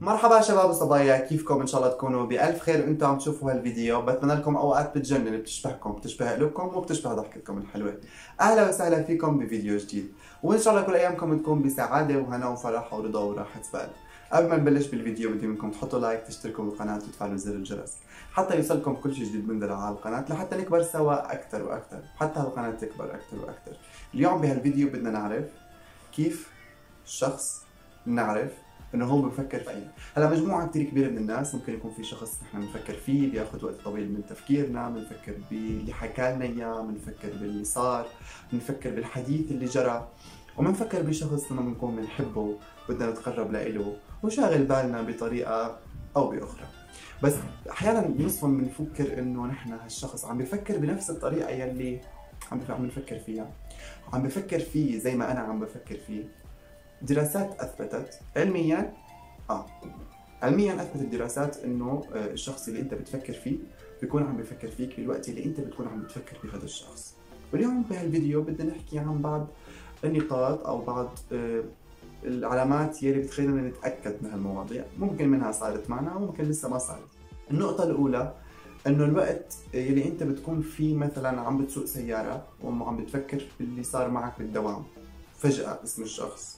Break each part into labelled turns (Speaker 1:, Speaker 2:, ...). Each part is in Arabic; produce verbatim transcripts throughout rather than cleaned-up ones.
Speaker 1: مرحبا شباب وصبايا، كيفكم؟ ان شاء الله تكونوا بألف خير وانتم عم تشوفوا هالفيديو. بتمنى لكم اوقات بتجنن، بتشبهكم، بتشبه قلوبكم وبتشبه ضحكتكم الحلوه. اهلا وسهلا فيكم بفيديو جديد، وان شاء الله كل ايامكم تكون بسعاده وهنا وفرح ورضا وراحه بال. قبل ما نبلش بالفيديو بدي منكم تحطوا لايك، تشتركوا بالقناه وتفعلوا زر الجرس حتى يوصلكم كل شيء جديد بنزله على القناه، لحتى نكبر سوا اكثر واكثر، حتى القناه تكبر اكثر واكثر. اليوم بهالفيديو بدنا نعرف كيف الشخص نعرف انه هو بفكر فينا. هلا مجموعه كثير كبيره من الناس، ممكن يكون في شخص نحن بنفكر فيه بياخذ وقت طويل من تفكيرنا، بنفكر باللي حكى لنا اياه، بنفكر باللي صار، بنفكر بالحديث اللي جرى، وبنفكر بشخص لما بنكون بنحبه بدنا نتقرب له وشاغل بالنا بطريقه او باخرى. بس احيانا بنصفن بنفكر انه نحن هالشخص عم بفكر بنفس الطريقه يلي عم عم نفكر فيها، عم بفكر فيه زي ما انا عم بفكر فيه. دراسات اثبتت علميا اه علميا اثبتت الدراسات انه الشخص اللي انت بتفكر فيه بيكون عم بفكر فيك بالوقت اللي انت بتكون عم بتفكر بهذا الشخص. واليوم بهالفيديو بدنا نحكي عن بعض النقاط او بعض العلامات يلي بتخلينا نتاكد من هالمواضيع، ممكن منها صارت معنا وممكن لسه ما صارت. النقطه الاولى انه الوقت يلي انت بتكون فيه مثلا عم بتسوق سياره وعم بتفكر باللي صار معك بالدوام، فجاه اسم الشخص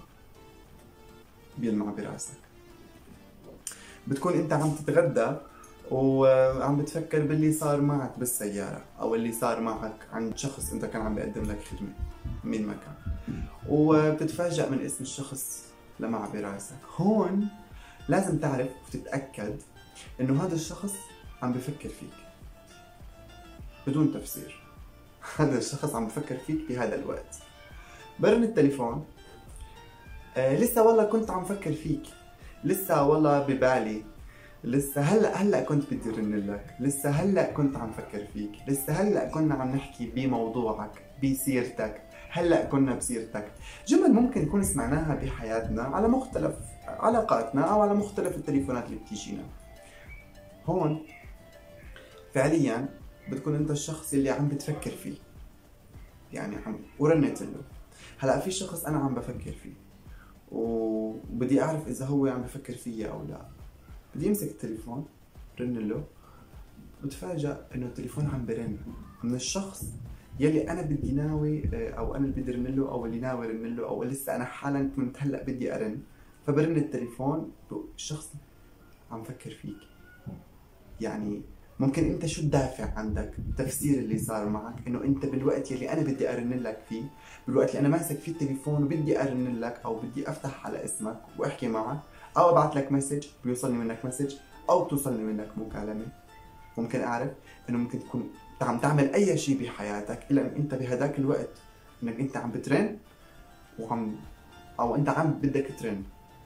Speaker 1: بيلمع براسك. بتكون انت عم تتغدى وعم بتفكر باللي صار معك بالسيارة او اللي صار معك عند شخص انت كان عم بيقدم لك خدمة من مكان، وبتتفاجأ من اسم الشخص لمع براسك. هون لازم تعرف وتتأكد انه هذا الشخص عم بفكر فيك بدون تفسير. هذا الشخص عم بفكر فيك بهذا الوقت. برن التليفون، آه لسه والله كنت عم فكر فيك، لسه والله ببالي، لسه هلا هلا كنت بدي رن لك، لسه هلا كنت عم فكر فيك، لسه هلا كنا عم نحكي بموضوعك بسيرتك، هلا كنا بسيرتك. جمل ممكن نكون سمعناها بحياتنا على مختلف علاقاتنا او على مختلف التليفونات اللي بتيجينا. هون فعليا بتكون انت الشخص اللي عم بتفكر فيه، يعني عم ورنت له. هلا في شخص انا عم بفكر فيه وبدي اعرف اذا هو عم بفكر فيا او لا. بدي امسك التليفون رن له، بتفاجأ انه التليفون عم برن من الشخص يلي انا بدي ناوي او انا اللي بدي رن له او اللي ناوي رن له او لسه انا حالا كنت هلا بدي ارن. فبرن التليفون، الشخص عم فكر فيك. يعني ممكن انت شو الدافع عندك؟ تفسير اللي صار معك انه انت بالوقت يلي انا بدي ارن لك فيه، بالوقت اللي انا ماسك فيه التليفون وبدي ارن لك او بدي افتح على اسمك واحكي معك او ابعث لك مسج بيوصلني منك مسج او توصلني منك مكالمه، ممكن اعرف انه ممكن تكون عم تعمل اي شيء بحياتك الا ان انت بهداك الوقت انك انت عم بترن وعم او انت عم بدك ترن.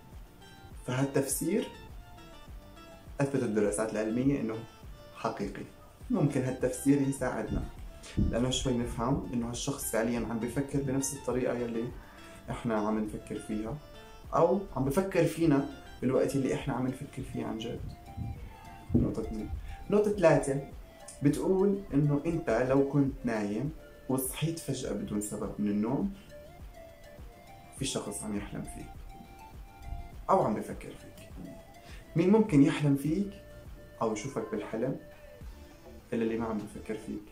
Speaker 1: فهالتفسير اثبتت الدراسات العلميه انه حقيقي. ممكن هالتفسير يساعدنا لانه شوي نفهم انه هالشخص فعليا عم بفكر بنفس الطريقه يلي احنا عم نفكر فيها، او عم بفكر فينا بالوقت اللي احنا عم نفكر فيه عن جد. نقطة اثنين. نقطة ثلاثة بتقول انه انت لو كنت نايم وصحيت فجأة بدون سبب من النوم، في شخص عم يحلم فيك او عم بفكر فيك. مين ممكن يحلم فيك او يشوفك بالحلم الا اللي ما عم بفكر فيك؟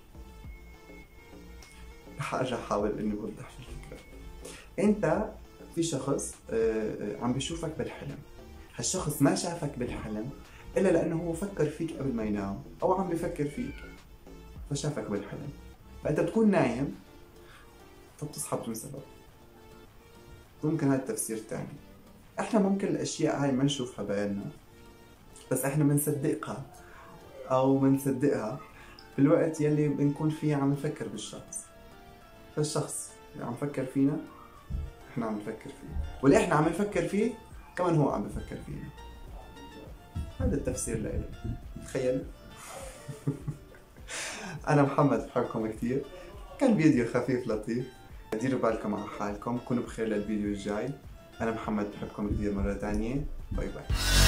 Speaker 1: رح ارجع احاول اني اوضح الفكرة. انت في شخص عم بيشوفك بالحلم، هالشخص ما شافك بالحلم الا لانه هو فكر فيك قبل ما ينام او عم بفكر فيك فشافك بالحلم. فانت بتكون نايم فبتصحى بدون سبب. ممكن هذا التفسير الثاني. احنا ممكن الاشياء هاي ما نشوفها بعيننا بس احنا بنصدقها او بنصدقها بالوقت يلي بنكون فيه عم نفكر بالشخص. فالشخص اللي عم فكر فينا احنا عم نفكر فيه، واللي احنا عم نفكر فيه كمان هو عم بفكر فينا. هذا التفسير لإلي. تخيل. انا محمد، بحبكم كثير. كان فيديو خفيف لطيف. ديروا بالكم على حالكم، كونوا بخير للفيديو الجاي. انا محمد، بحبكم كثير مرة ثانية. باي باي.